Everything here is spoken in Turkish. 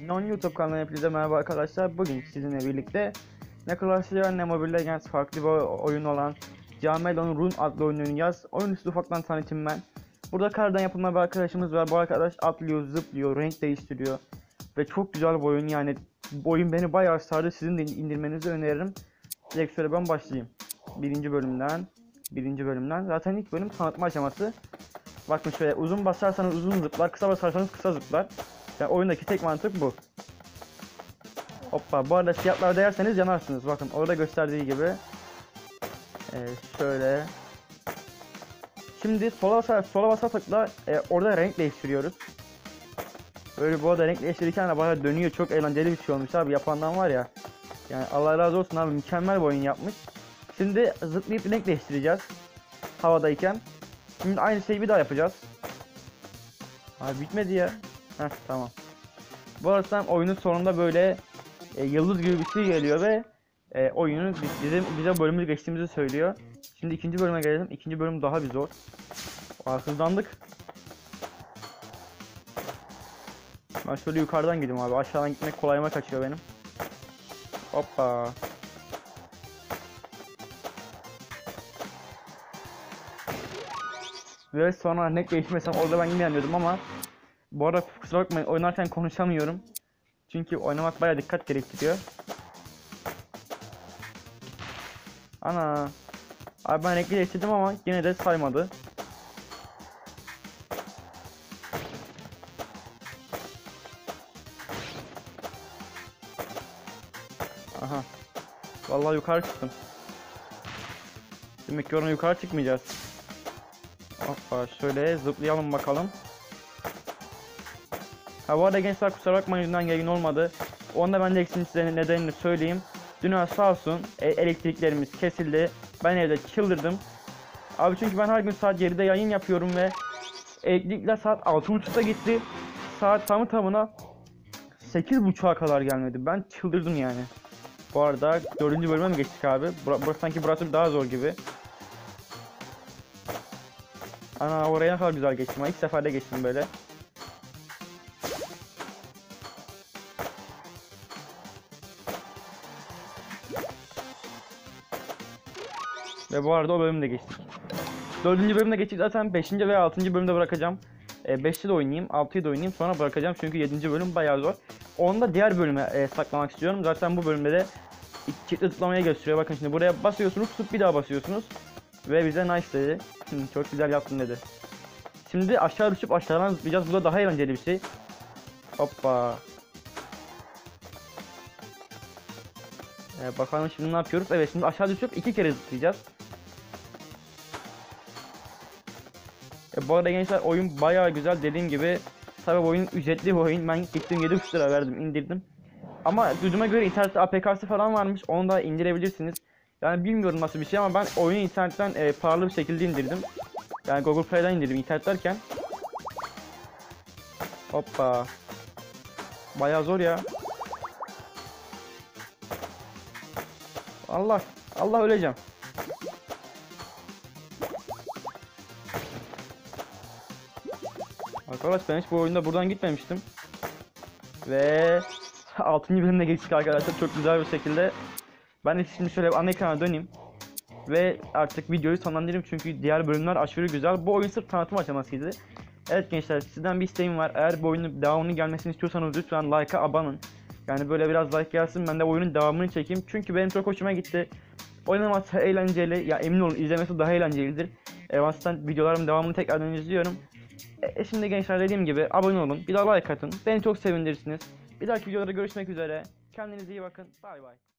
Non YouTube kanalına hepinize merhaba arkadaşlar. Bugün sizinle birlikte ne Clash Royale ne Mobile Legends farklı bir oyun olan Camelon Rune adlı oyunu oynayacağız. Oyunu size ufaktan tanıtayım ben. Burada kardan yapılma bir arkadaşımız var. Bu arkadaş atlıyor, zıplıyor, renk değiştiriyor. Ve çok güzel bir oyun yani. Bu oyun beni bayağı sardı. Sizin de indirmenizi öneririm. Direkt şöyle ben başlayayım. Birinci bölümden. Zaten ilk bölüm tanıtma aşaması. Bakın şöyle uzun basarsanız uzun zıplar, kısa basarsanız kısa zıplar. Yani oyundaki tek mantık bu. Hoppa, bu arada fiyatlar değerseniz yanarsınız. Bakın orada gösterdiği gibi. Şöyle. Şimdi sola basarsak orada renk değiştiriyoruz. Böyle bu arada renk değiştirirken de bayağı dönüyor. Çok eğlenceli bir şey olmuş abi. Yapandan var ya. Yani Allah razı olsun abi, mükemmel bir oyun yapmış. Şimdi zıplayıp renk değiştireceğiz. Havadayken. Şimdi aynı şeyi bir daha yapacağız. Abi bitmedi ya. Heh, tamam. Bu arada oyunun sonunda böyle yıldız gibi bir şey geliyor ve oyunun bize bölümü geçtiğimizi söylüyor. Şimdi ikinci bölüme gelelim. İkinci bölüm daha bir zor. Hızlandık. Ben şöyle yukarıdan gidiyorum abi. Aşağıdan gitmek kolayıma kaçıyor benim. Hoppa. Ve sonra ne değişmesem orada ben yine yanıyordum ama bu arada kusura bakmayın, oynarken konuşamıyorum. Çünkü oynamak bayağı dikkat gerektiriyor. Ana. Abi ben renkli değiştirdim ama yine de saymadı. Aha. Vallahi yukarı çıktım. Demek ki oradan yukarı çıkmayacağız. Hoppa, şöyle zıplayalım bakalım. Ha, bu arada gençler kusura bakmayın, yüzünden yayın olmadı. Onda ben de size nedenini söyleyeyim. Dün sağ olsun elektriklerimiz kesildi. Ben evde çıldırdım. Abi çünkü ben her gün saat 7'de yayın yapıyorum ve elektrikler saat 6.30'da gitti. Saat tamına 8.30'a kadar gelmedi. Ben çıldırdım yani. Bu arada 4. bölüme mi geçtik abi? Burası daha zor gibi. Ana, oraya ne kadar güzel geçtim. İlk seferde geçtim böyle. Ve bu arada o bölümü de geçtik. 4. bölümde geçtik, zaten 5. ve 6. bölümde bırakacağım. 5'te de oynayayım, 6'yı da oynayayım, sonra bırakacağım çünkü 7. bölüm bayağı zor. Onu da diğer bölüme saklamak istiyorum. Zaten bu bölümde de çiftli zıplamayı gösteriyor. Bakın şimdi buraya basıyorsunuz, tutup bir daha basıyorsunuz. Ve bize nice dedi. Çok güzel yaptın dedi. Şimdi aşağı düşüp aşağıdan zıplayacağız. Bu da daha eğlenceli bir şey. Hoppa. Bakalım şimdi ne yapıyoruz? Evet, şimdi aşağı düşüp 2 kere zıplayacağız. Bu arada gençler oyun bayağı güzel, dediğim gibi. Tabii oyun ücretli bir oyun. Ben gittim 7,5 lira verdim, indirdim. Ama duyduğuma göre internette APK'sı falan varmış. Onu da indirebilirsiniz. Yani bilmiyorum nasıl bir şey ama ben oyunu internetten pahalı bir şekilde indirdim. Yani Google Play'den indirdim internet derken. Hoppa. Bayağı zor ya. Allah öleceğim. Arkadaş ben hiç bu oyunda buradan gitmemiştim. Ve 6. bölümde geçtik arkadaşlar, çok güzel bir şekilde. Ben de şimdi şöyle ana ekrana döneyim. Ve artık videoyu sonlandırayım çünkü diğer bölümler aşırı güzel. Bu oyun sırf tanıtım aşamasıydı. Evet gençler, sizden bir isteğim var. Eğer bu oyunun devamını gelmesini istiyorsanız lütfen like'a abone olun. Yani böyle biraz like gelsin, ben de oyunun devamını çekeyim. Çünkü benim çok hoşuma gitti. Oynaması eğlenceli. Ya emin olun, izlemesi daha eğlencelidir. Aslında videolarımın devamını tekrardan izliyorum. Şimdi gençler, dediğim gibi abone olun. Bir daha like atın. Beni çok sevindirirsiniz. Bir dahaki videolarda görüşmek üzere. Kendinize iyi bakın. Bay bay.